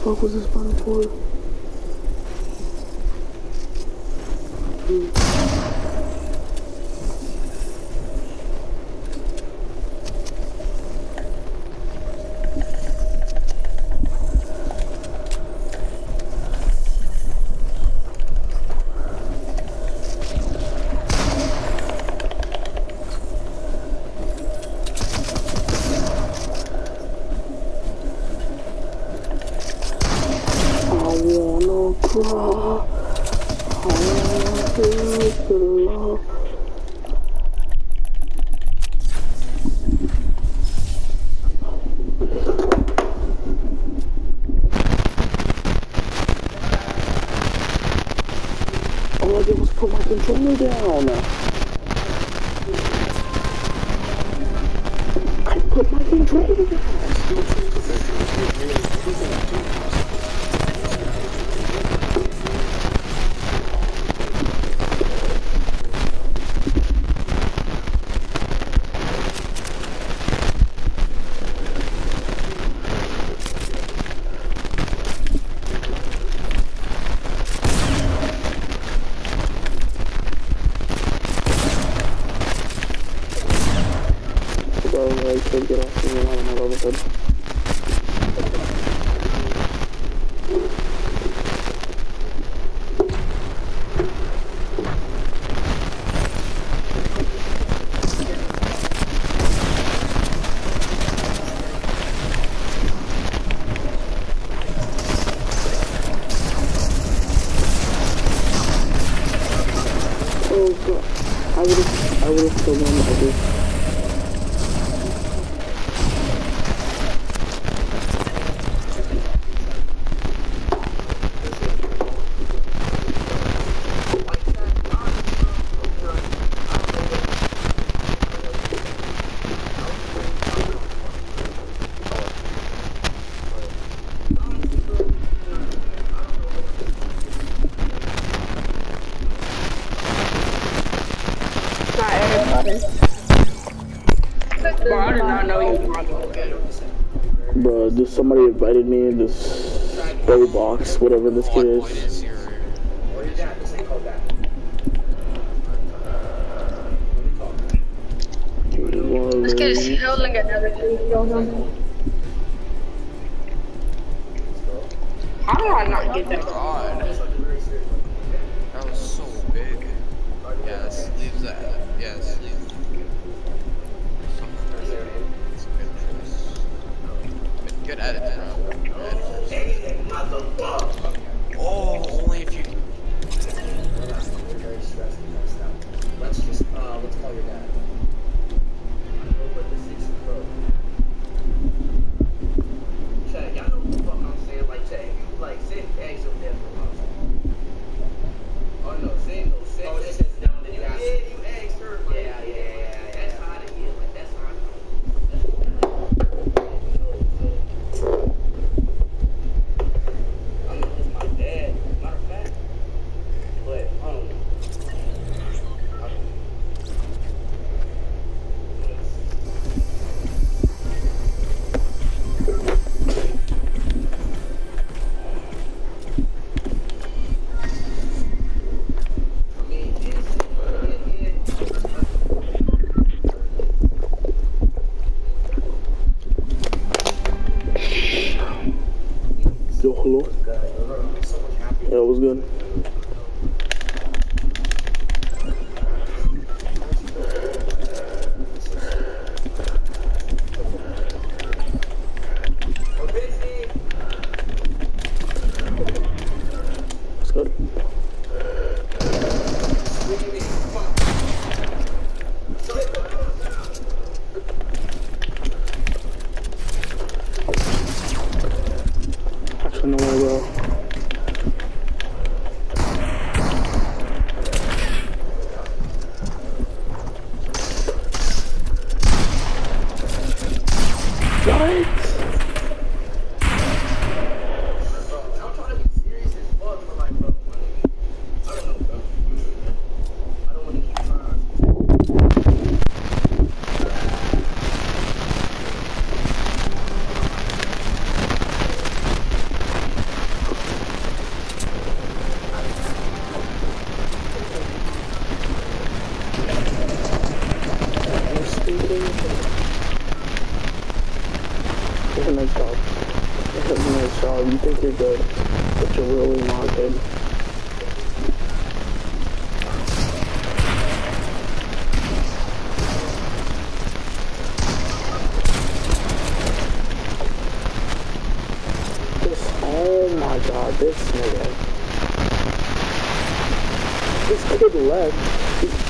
fuck was this button for? All I did was put my controller down. I put my controller down. I should get off the line on my level head. Oh god, I would've killed him, I did. Bro, I did not know you were on. Bro, just somebody invited me in this spray box, whatever this kid is. This kid is holding another thing going on. How do I not get that? God. That was so big. Yes, leave that. Yes, leave. Good edit, bro. Oh, only if you. Let's just, let's call your dad. Chad, y'all know what the fuck I'm saying? Like, Chad, you, like, send eggs up there for us. Oh, no, send those eggs. Oh, this is down there. You asked. Yeah, you asked her. Yeah. That's hard to hear. Like, that's hard. I know it's my dad. Matter of fact. But, I don't know. Yo, hello? Yeah, it was good. It's good. Actually, no way, bro. nice job. You think you're good, but you're really not good. Oh my god, this nigga. This kid left.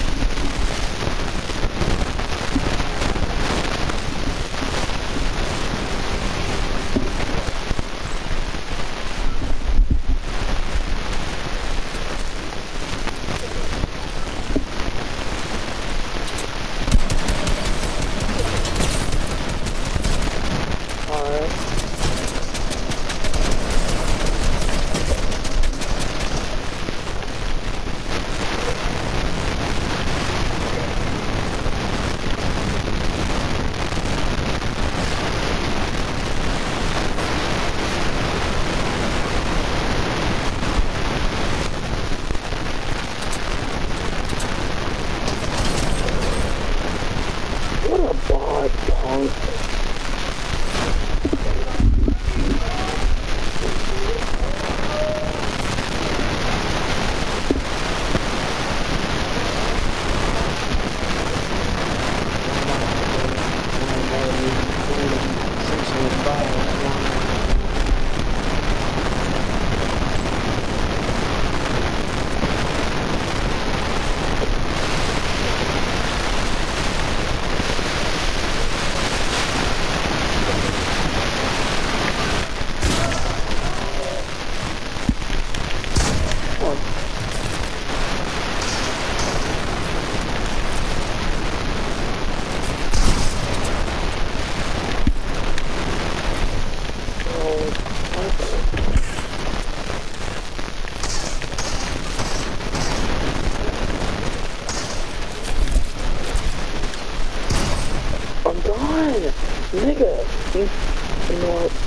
Nigga, you know what?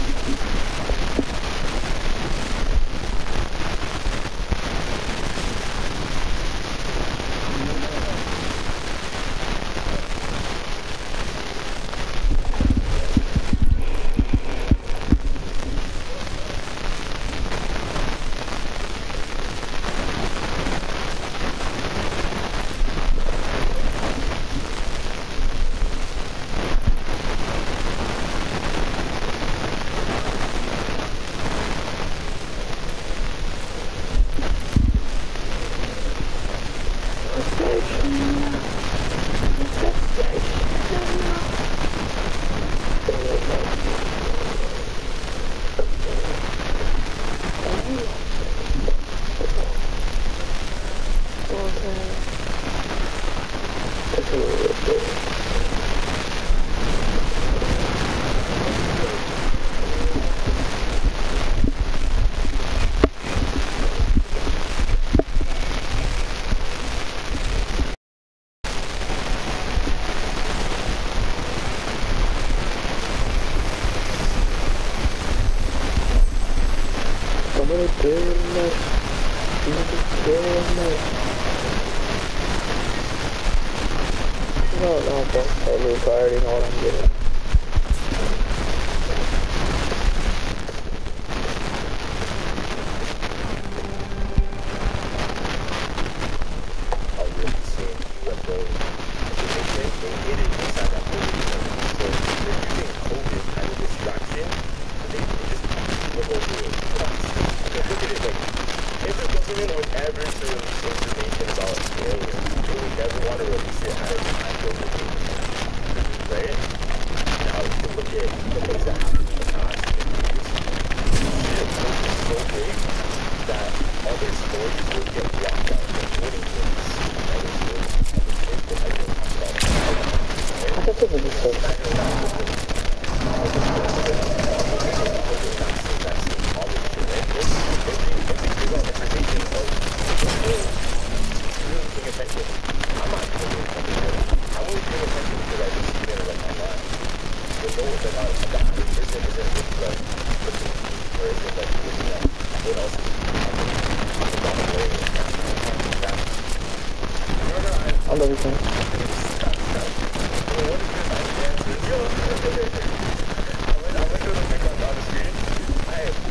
I already know what I'm getting. I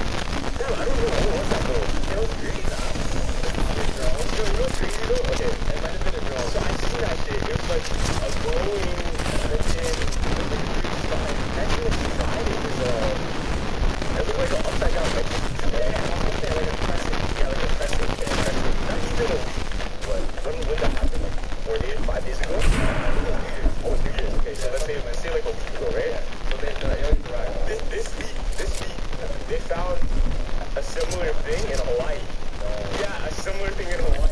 they found a similar thing in Hawaii. Yeah, a similar thing in Hawaii.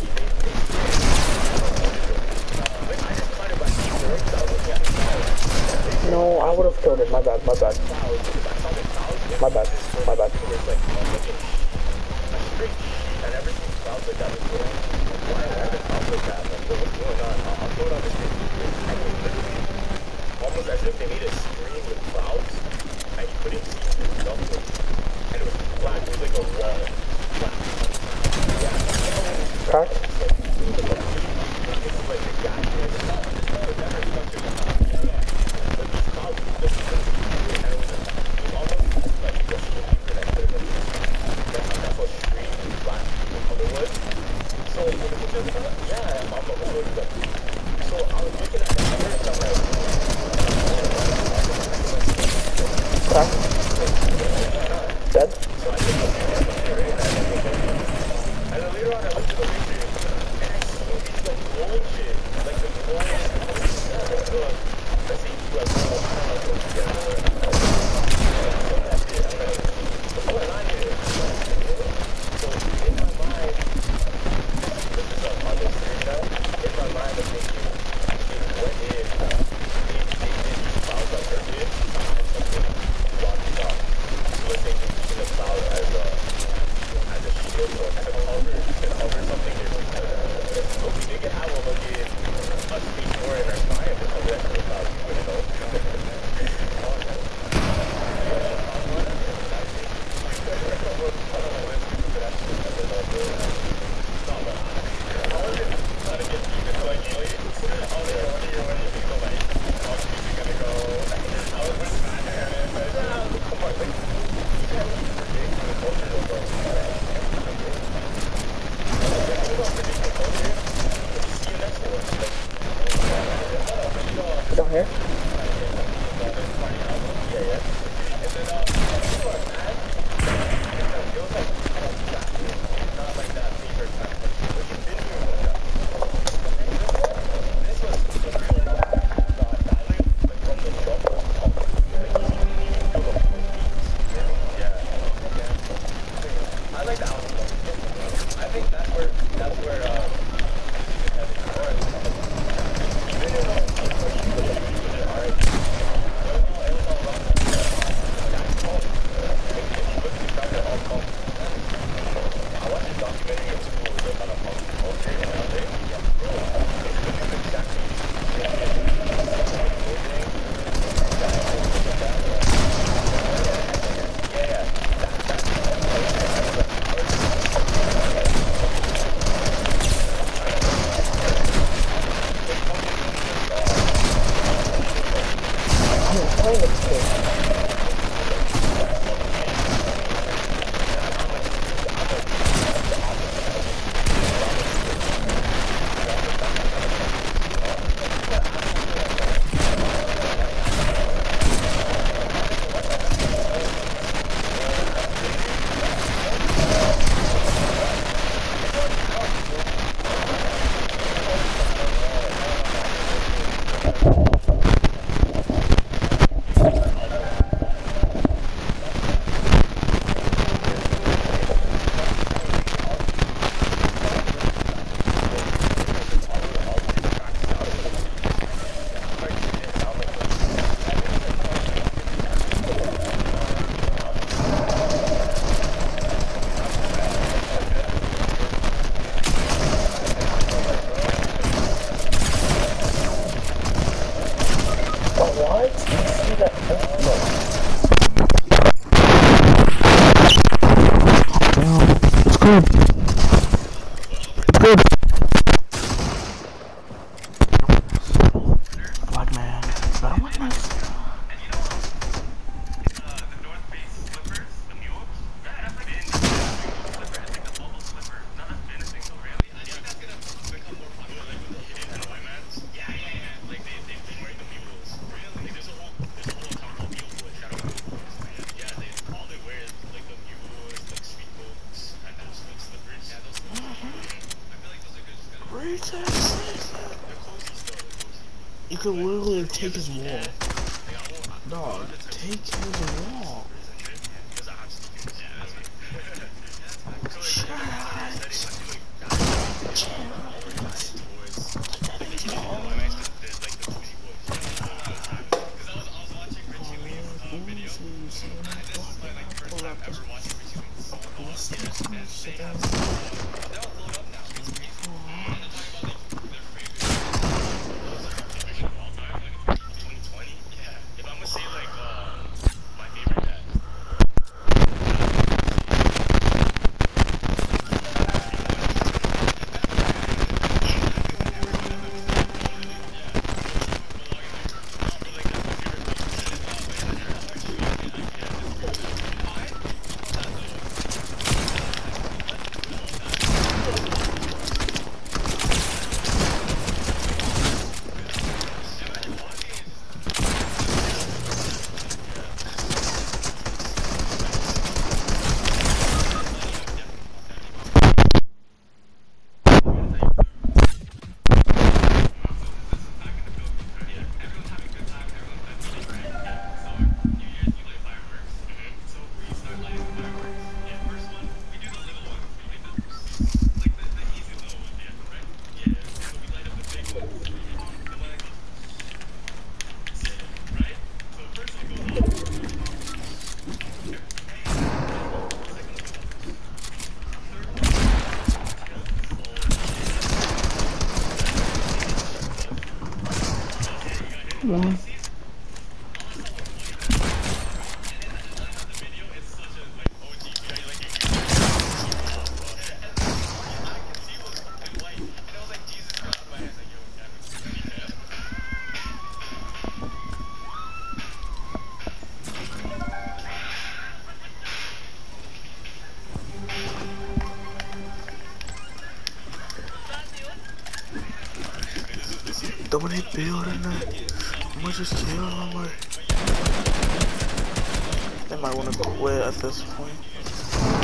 Like, I just caught it by accident. I was looking at the clouds. No, I would have killed it. My bad. My bad. My bad. My bad. It's like a straight sheet. I never seen clouds like that before. Why are the clouds like that? Like, what's going on? I'll throw it on this thing. And it was literally almost as if they made a screen with clouds, and you couldn't see nothing. And it was flat. It was like a wall. Flat. Yeah. Cracked? Dead? And then later on, I looked at the picture, and I see these like gold shit, like the gold, let's say US gold, I don't know what that shit, I'm like, what's going on here? So in my mind, this is on this screen now, in my mind I'm thinking, what if they did these clouds on purpose, and something walking off? So let's say they're using the cloud as a shield or to cover something different. So we can have a look at a skateboard in our sky and cover that to the cloud, you wouldn't know. Down here? You could literally take his wall. Dog, take his wall. One. Don't they build in that? I'm gonna just kill them. Like, they might want to quit at this point.